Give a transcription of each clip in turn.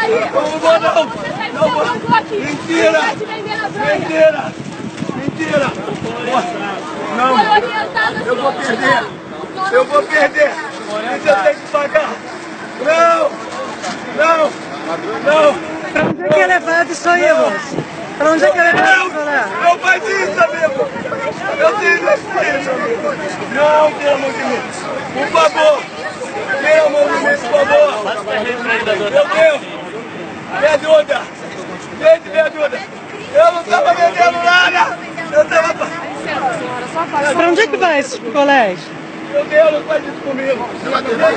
Não vou não. Não vou. Mentira. Mentira. Mentira. Não. Eu vou perder. Eu vou perder. Isso eu tenho que pagar. Não. Não. Não. Pra onde é que é levado isso aí, moço? Pra onde é que é levado isso, né? Não faz isso, amigo. Eu tenho isso, amigo. Não, pelo amor de Deus. Por favor. Pelo amor de Deus, por favor. Meu Deus. Me ajuda. Gente, me ajuda. Eu não estava vendendo nada. Eu estava... Pra onde é que vai esse colégio? Meu Deus, não faz isso comigo. Não faz isso,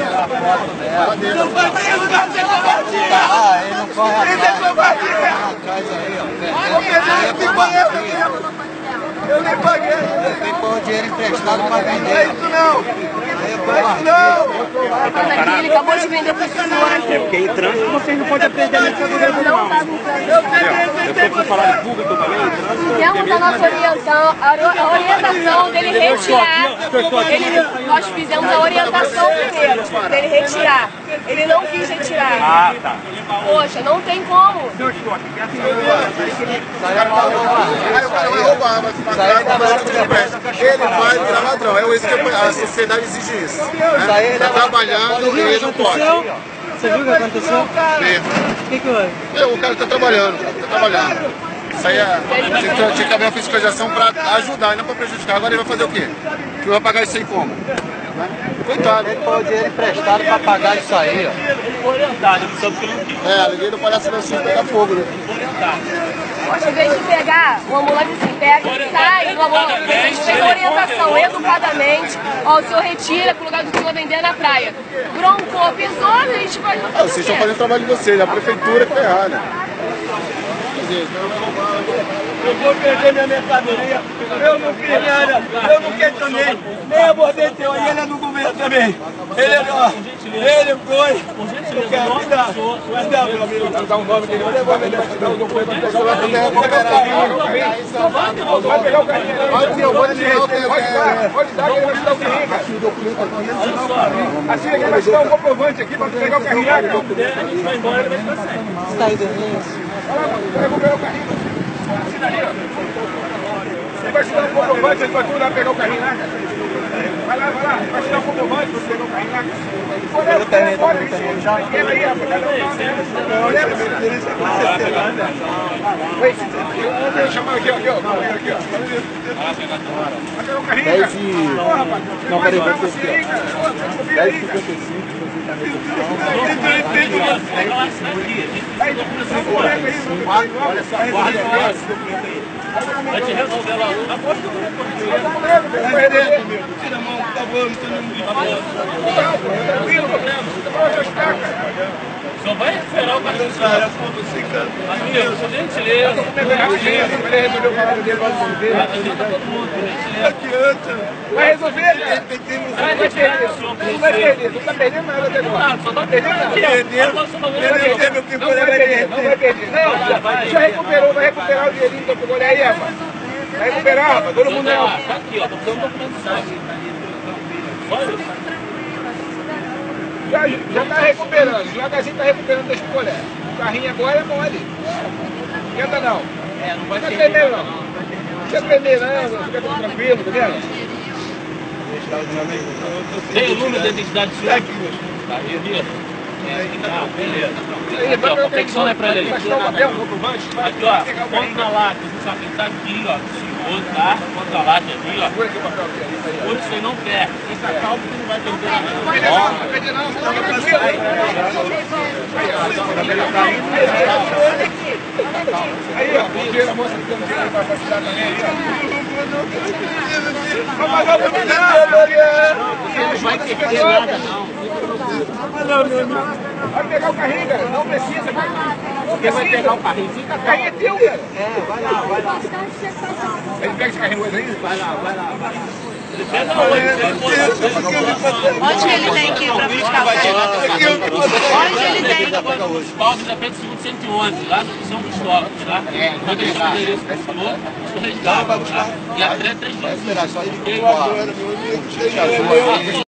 cara. Você é covardia. Ele não corre Isso é covardia. Vou perder 50 mil. Eu nem paguei. Tem que pôr o dinheiro emprestado para Não é vender. isso não. Não é isso não. Ele acabou de vender para pessoas. É porque em trânsito vocês não podem aprender a mercadoria normal. Eu peguei, Depois por falar de público também, em trânsito... Temos a nossa orientação dele retirar. Nós fizemos a orientação primeiro, dele retirar. Ele não quis retirar. Ah, tá. Poxa, não tem como. Ele vai virar ladrão, é isso que a sociedade exige isso. Está trabalhando e ele não pode. Você viu o que aconteceu? O que houve? O cara está trabalhando, Isso aí tinha que haver uma fiscalização para ajudar e não para prejudicar. Agora ele vai fazer o quê? Ele vai pagar isso aí como? Coitado. Ele pôr o dinheiro emprestado para pagar isso aí, ó. Orientado, ele sabe que ele não quis. A lei do palhaço da Silva pega fogo, né? Em vez de pegar, o ambulante assim, pega e sai do ambulante. A gente fez a orientação educadamente. Ó, o senhor retira pro lugar do senhor vender na praia. Broncou, pisou, a gente vai... Vocês estão fazendo o trabalho de vocês, a prefeitura que está errada. eu vou perder minha mercadoria. Eu não fiz nada. Eu não questionei. Nem abordei teu aí. Ele é do governo também. Ele é ó. Ele foi. Eu quero me dar. Me dá, meu amigo. Dá um nome dele. Eu vou vender. Dá um documento. Você vai pegar o carrinho. Vai pegar o carrinho. Eu vou tirar. Pode dar que ele vai te dar o carrinho, cara. Assim, ele vai te dar um comprovante aqui para pegar o carrinho. A gente vai embora, ele vai ficar sem. Você tá aí dormindo? Vai recuperar o carrinho. Você vai te dar um comprovante, ele vai tu lá pegar o carrinho lá. Vai lá, vai te dar um comprovante para você pegar o carrinho lá. Chama aqui, ó. Vai pegar o carrinho, Não, peraí, vai ter aqui, ó. 10,55. Olha só, guarda esse documento aí. Vai te resolver lá. Aposto que eu vou tira a mão, por favor, não tem nenhum só vai esperar o cartão do cara. Amigo, só gentileza. Vai resolver, cara. Não vai perder. Não tá perdendo nada até agora. Só tá perdendo. Não vai perder. Não, já recuperou, vai recuperar o dinheirinho que eu pegou aí, rapaz. Vai recuperar, rapaz. Todo mundo é. Tá aqui, ó. Tô precisando do documento só isso. Já tá recuperando, devagarzinho tá recuperando das picolé. O carrinho agora é mole. Esquenta não. Não vai Não tremer não. Não fica tremendo, fica tudo tranquilo, tá vendo? Tem o número da identidade do senhor? Aqui, Tá aí, beleza. aí, Aqui, ó, confecciona pra ele. vai tirar o papel, o comprovante, vai Aqui, ó, pegar o carrinho. contra lá, tá aqui, ó, senhor, tá? Contra lá, aqui, ó. Segura aqui o papel aqui, isso aí, ó. Hoje você não perde. Fica calmo que não vai perder nada. Não perder não, fica tranquilo aí. Aí, ó, o dinheiro, a moça que tem dinheiro vai tirar também aí, ó. Vai pagar o meu Não vai perder nada, não. Vai pegar o carrinho, cara. Não precisa. Porque vai pegar o carrinho. Fica O carrinho é teu, cara. vai lá. Ele pega esse carrinho hoje aí? Vai lá. Ele pega hoje. Onde ele tem que ir pra buscar o carrinho? Onde ele tem que ir? Os paus da Pedro II 111, lá no São Cristóvão, tá? Quando ele chama o endereço que você falou, o resgate, tá? E até 3 dias. Vai esperar só ele ir embora.